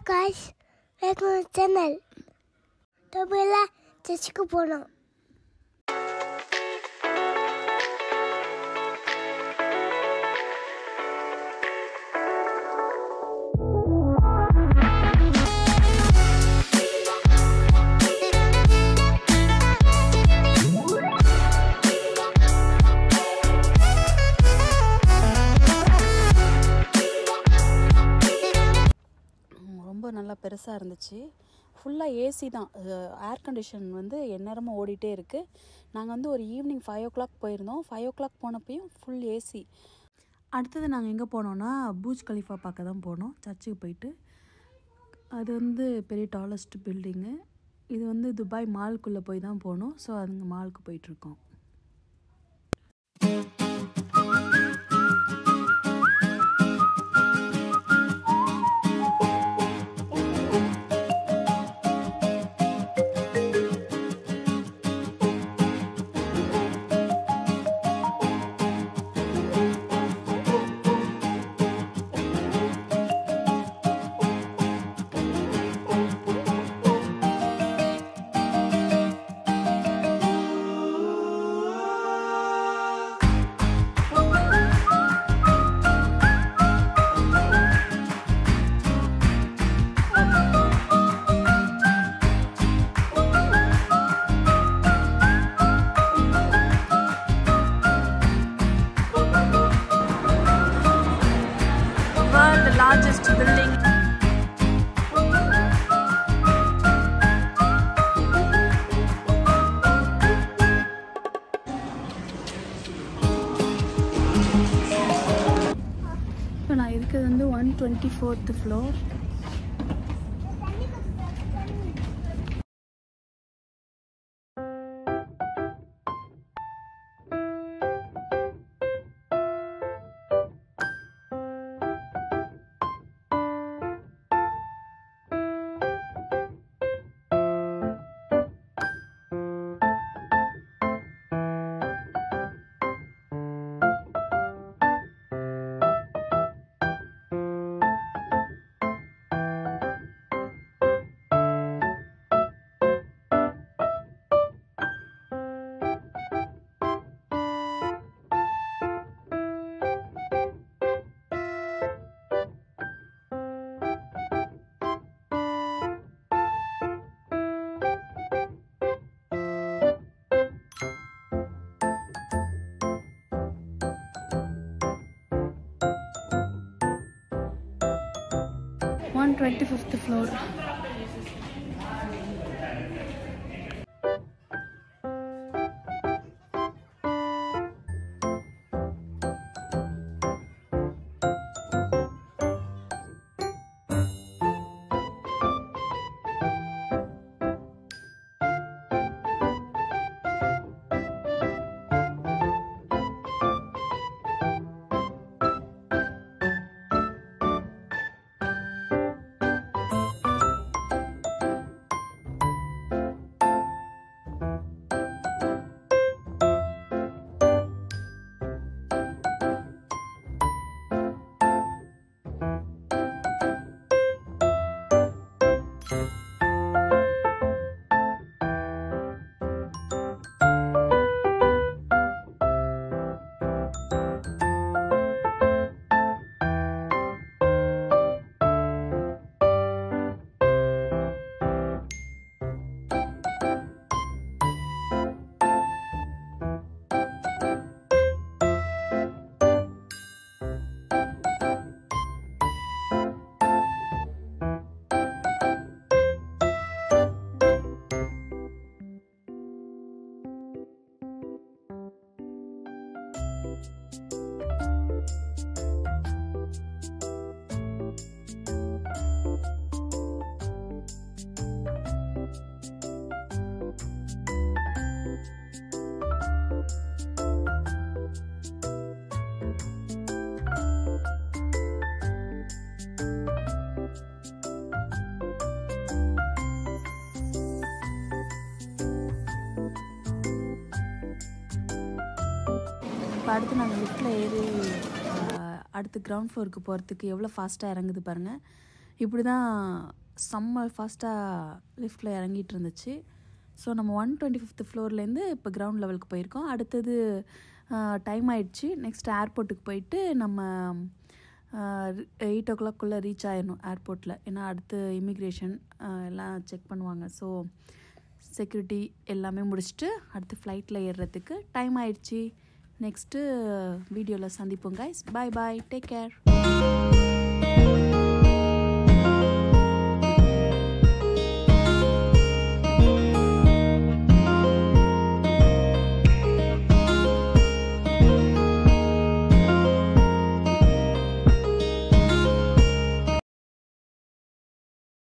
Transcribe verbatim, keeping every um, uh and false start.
guys, welcome to channel. Dobela சர்ச்சுக்கு போனோம். ரொம்ப நல்லா பெருசாக இருந்துச்சு. ஃபுல்லாக ஏசி தான், ஏர் கண்டிஷன் வந்து எந்நேரமும் ஓடிட்டே இருக்குது. நாங்கள் வந்து ஒரு ஈவினிங் ஃபைவ் ஓ கிளாக் போயிருந்தோம். ஃபைவ் ஓ கிளாக் போனப்பையும் ஃபுல் ஏசி. அடுத்தது நாங்கள் எங்கே போனோன்னா பூஜ் கலிஃபா பார்க்க தான் போனோம். சர்ச்சுக்கு போயிட்டு அது வந்து பெரிய டாலஸ்ட் பில்டிங்கு. இது வந்து துபாய் மால்குள்ளே போய் தான் போனோம். ஸோ அதுங்க மாலுக்கு போயிட்டுருக்கோம். The largest building. இப்போ நான் இருக்கிறது வந்து one twenty fourth floor. one twenty-fifth floor. இப்போ அடுத்து நாங்கள் லிஃப்ட்டில் ஏறி அடுத்து கிரவுண்ட் ஃப்ளோருக்கு போகிறதுக்கு எவ்வளோ ஃபாஸ்ட்டாக இறங்குது பாருங்கள். இப்படி தான் செம்ம ஃபாஸ்ட்டாக லிஃப்ட்டில் இறங்கிட்டு இருந்துச்சு. ஸோ நம்ம ஒன் டுவெண்ட்டி ஃபிஃப்த் ஃப்ளோர்லேருந்து இப்போ கிரவுண்ட் லெவலுக்கு போயிருக்கோம். அடுத்தது டைம் ஆயிடுச்சு. நெக்ஸ்ட் ஏர்போர்ட்டுக்கு போயிட்டு நம்ம எயிட் ஓ கிளாக்குள்ளே ரீச் ஆயிடணும் ஏர்போர்ட்டில். ஏன்னா அடுத்து இமிக்ரேஷன் எல்லாம் செக் பண்ணுவாங்க. ஸோ செக்யூரிட்டி எல்லாமே முடிச்சுட்டு அடுத்து ஃப்ளைட்டில் ஏறுறதுக்கு டைம் ஆயிடுச்சு. நெக்ஸ்ட்டு வீடியோவில் சந்திப்போம் guys. Bye bye, take care.